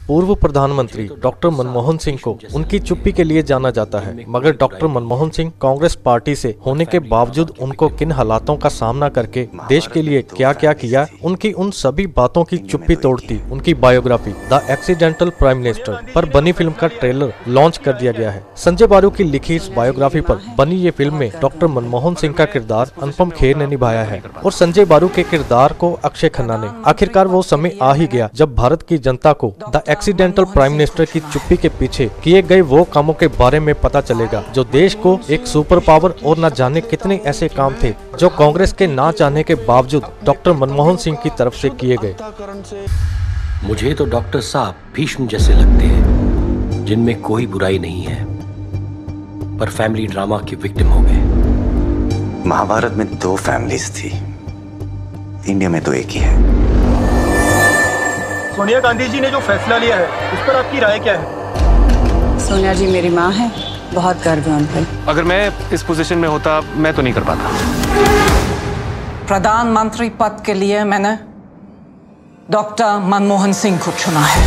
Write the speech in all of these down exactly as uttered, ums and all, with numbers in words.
पूर्व प्रधानमंत्री डॉक्टर मनमोहन सिंह को उनकी चुप्पी के लिए जाना जाता है, मगर डॉक्टर मनमोहन सिंह कांग्रेस पार्टी से होने के बावजूद उनको किन हालातों का सामना करके देश के लिए क्या क्या किया, उनकी उन सभी बातों की चुप्पी तोड़ती उनकी biography the accidental prime minister पर बनी फिल्म का ट्रेलर लॉन्च कर दिया गया है। संजय बारू की लिखी इस बायोग्राफी पर बनी ये फिल्म में डॉक्टर मनमोहन सिंह का किरदार अनुपम खेर ने निभाया है और संजय बारू के किरदार को अक्षय खन्ना ने। आखिरकार वो समय आ ही गया जब भारत की जनता को द एक्सीडेंटल प्राइम मिनिस्टर की चुप्पी के पीछे किए गए वो कामों के बारे में पता चलेगा जो देश को एक सुपर पावर और न जाने कितने ऐसे काम थे जो कांग्रेस के ना चाहने के बावजूद डॉक्टर मनमोहन सिंह की तरफ से किए गए। मुझे तो डॉक्टर साहब भीष्म जैसे लगते हैं, जिनमें कोई बुराई नहीं है पर फैमिली ड्रामा के विक्टिम हो गए। महाभारत में दो फैमिलीज थी, इंडिया में तो एक ही है। सोनिया गांधी जी ने जो फैसला लिया है उस पर आपकी राय क्या है? सोनिया जी मेरी माँ है, बहुत गर्व है उन पर। अगर मैं इस पोजीशन में होता मैं तो नहीं कर पाता। प्रधानमंत्री पद के लिए मैंने डॉक्टर मनमोहन सिंह को चुना है।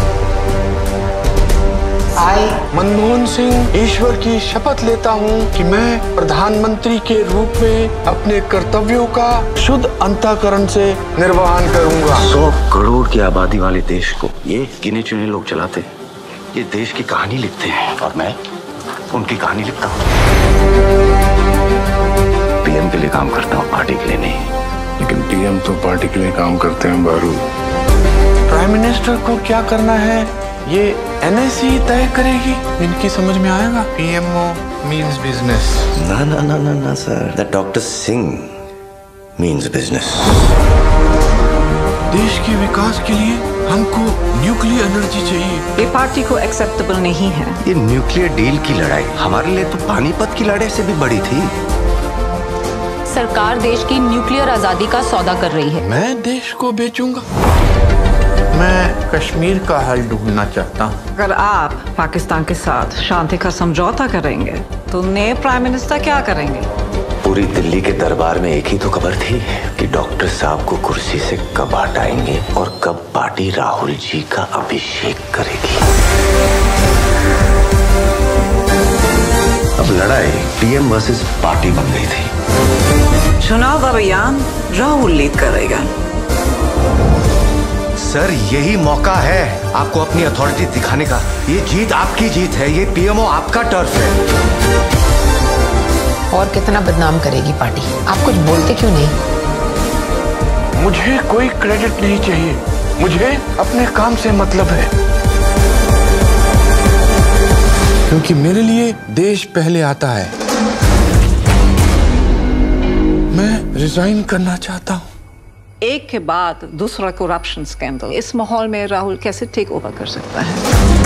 आई मनमोहन सिंह ईश्वर की शपथ लेता हूँ कि मैं प्रधानमंत्री के रूप में अपने कर्तव्यों का शुद्ध अंतःकरण से निर्वहन करूंगा। सौ करोड़ की आबादी वाले देश को ये गिने चुने लोग चलाते हैं, ये देश की कहानी लिखते हैं और मैं उनकी कहानी लिखता हूँ। पीएम के लिए काम करता हूँ, पार्टी के लिए नहीं। लेकिन पीएम तो पार्टी के लिए काम करते हैं बारू। प्राइम मिनिस्टर को क्या करना है ये एनएससी तय करेगी। इनकी समझ में आएगा। PMO means business. ना ना ना ना ना sir, the doctor Singh means business. देश के विकास के लिए हमको न्यूक्लियर एनर्जी चाहिए। ये पार्टी को एक्सेप्टेबल नहीं है। ये न्यूक्लियर डील की लड़ाई हमारे लिए तो पानीपत की लड़ाई से भी बड़ी थी। सरकार देश की न्यूक्लियर आजादी का सौदा कर रही है। मैं देश को बेचूंगा। मैं कश्मीर का हल ढूंढना चाहता हूँ। अगर आप पाकिस्तान के साथ शांति का समझौता करेंगे तो नए प्राइम मिनिस्टर क्या करेंगे? पूरी दिल्ली के दरबार में एक ही तो खबर थी कि डॉक्टर साहब को कुर्सी से कब हटाएंगे और कब पार्टी राहुल जी का अभिषेक करेगी। अब लड़ाई पीएम वर्सेस पार्टी बन गई थी। चुनाव अभियान राहुल लीड करेगा। सर यही मौका है आपको अपनी अथॉरिटी दिखाने का। ये जीत आपकी जीत है, ये पीएमओ आपका टर्फ है। और कितना बदनाम करेगी पार्टी? आप कुछ बोलते क्यों नहीं? मुझे कोई क्रेडिट नहीं चाहिए, मुझे अपने काम से मतलब है। क्योंकि मेरे लिए देश पहले आता है। मैं रिजाइन करना चाहता हूँ। एक के बाद दूसरा करप्शन स्कैंडल, इस माहौल में राहुल कैसे टेक ओवर कर सकता है?